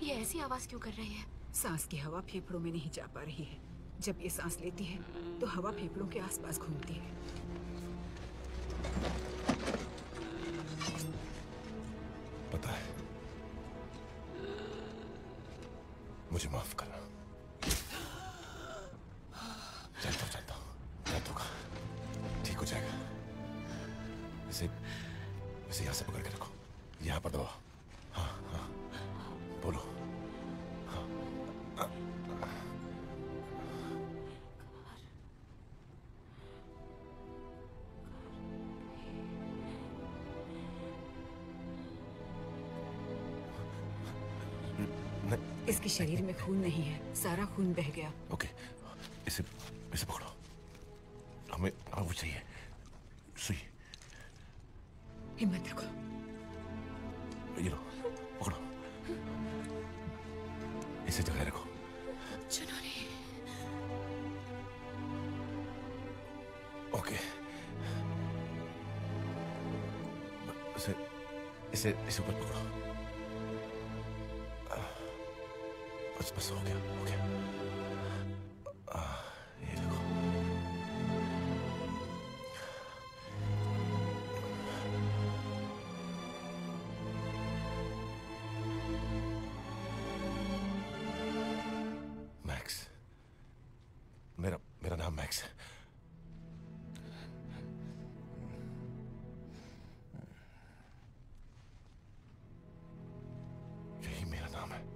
ये ऐसी आवाज क्यों कर रही है? सांस की हवा फेफड़ों में नहीं जा पा रही है। जब ये सांस लेती है तो हवा फेफड़ों के आसपास घूमती है। पता है, मुझे माफ करना। चलता हूँ, ठीक हो जाएगा। इसे यहाँ से पकड़ के रखो, यहाँ पर दबाओ। हाँ, बोलो। हाँ। इसके शरीर में खून नहीं है, सारा खून बह गया। ओके, इसे पकड़ो। हमें वो चाहिए, सुई। हिम्मत रखो। ये लो, पकड़ो। इसे जगह रखो। चुनौती। ओके। इसे ऊपर पकड़ो। बस हो गया। ये देखो। मैक्स, मेरा नाम मैक्स है। यही मेरा नाम है।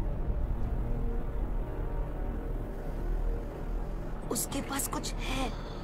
उसके पास कुछ है।